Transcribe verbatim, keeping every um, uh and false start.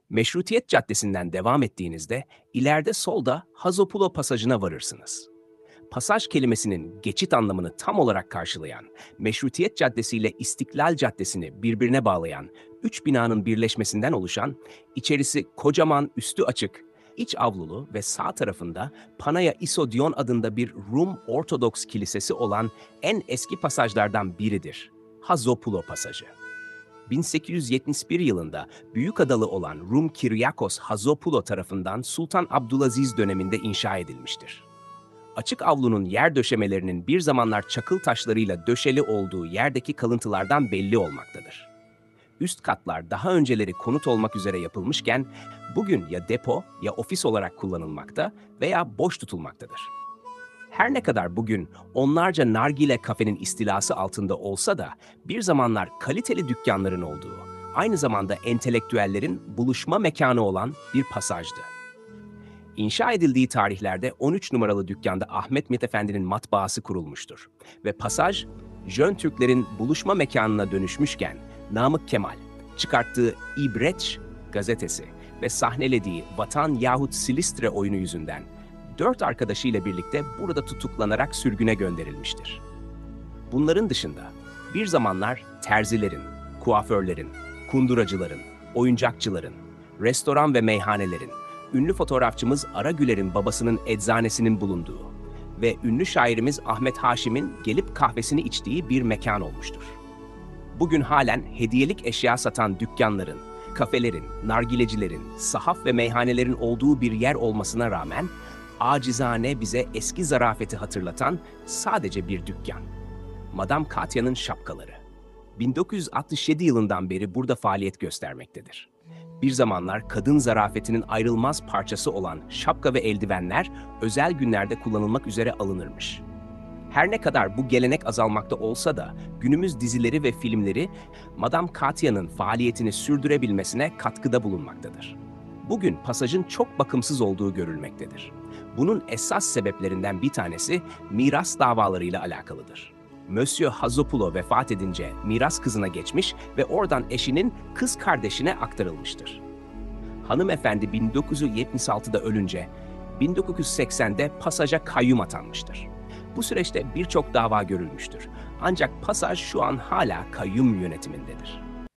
Meşrutiyet Caddesi'nden devam ettiğinizde ileride solda Hazopulo Pasajı'na varırsınız. Pasaj kelimesinin geçit anlamını tam olarak karşılayan, Meşrutiyet Caddesi ile İstiklal Caddesi'ni birbirine bağlayan üç binanın birleşmesinden oluşan, içerisi kocaman, üstü açık, iç avlulu ve sağ tarafında Panaya Isodion adında bir Rum Ortodoks kilisesi olan en eski pasajlardan biridir. Hazopulo Pasajı. bin sekiz yüz yetmiş bir yılında Büyükadalı olan Rum Kiryakos Hazopulo tarafından Sultan Abdülaziz döneminde inşa edilmiştir. Açık avlunun yer döşemelerinin bir zamanlar çakıl taşlarıyla döşeli olduğu yerdeki kalıntılardan belli olmaktadır. Üst katlar daha önceleri konut olmak üzere yapılmışken, bugün ya depo ya ofis olarak kullanılmakta veya boş tutulmaktadır. Her ne kadar bugün onlarca nargile kafenin istilası altında olsa da bir zamanlar kaliteli dükkanların olduğu, aynı zamanda entelektüellerin buluşma mekanı olan bir pasajdı. İnşa edildiği tarihlerde on üç numaralı dükkanda Ahmet Mithat Efendi'nin matbaası kurulmuştur ve pasaj, Jön Türklerin buluşma mekanına dönüşmüşken Namık Kemal çıkarttığı İbreç gazetesi ve sahnelediği Vatan yahut Silistre oyunu yüzünden dört arkadaşıyla birlikte burada tutuklanarak sürgüne gönderilmiştir. Bunların dışında bir zamanlar terzilerin, kuaförlerin, kunduracıların, oyuncakçıların, restoran ve meyhanelerin, ünlü fotoğrafçımız Ara Güler'in babasının eczanesinin bulunduğu ve ünlü şairimiz Ahmet Haşim'in gelip kahvesini içtiği bir mekan olmuştur. Bugün halen hediyelik eşya satan dükkanların, kafelerin, nargilecilerin, sahaf ve meyhanelerin olduğu bir yer olmasına rağmen acizane bize eski zarafeti hatırlatan sadece bir dükkan. Madame Katya'nın şapkaları. bin dokuz yüz altmış yedi yılından beri burada faaliyet göstermektedir. Bir zamanlar kadın zarafetinin ayrılmaz parçası olan şapka ve eldivenler özel günlerde kullanılmak üzere alınırmış. Her ne kadar bu gelenek azalmakta olsa da günümüz dizileri ve filmleri Madame Katya'nın faaliyetini sürdürebilmesine katkıda bulunmaktadır. Bugün pasajın çok bakımsız olduğu görülmektedir. Bunun esas sebeplerinden bir tanesi miras davalarıyla alakalıdır. Monsieur Hazopulo vefat edince miras kızına geçmiş ve oradan eşinin kız kardeşine aktarılmıştır. Hanımefendi bin dokuz yüz yetmiş altıda ölünce bin dokuz yüz seksende pasaja kayyum atanmıştır. Bu süreçte birçok dava görülmüştür. Ancak pasaj şu an hala kayyum yönetimindedir.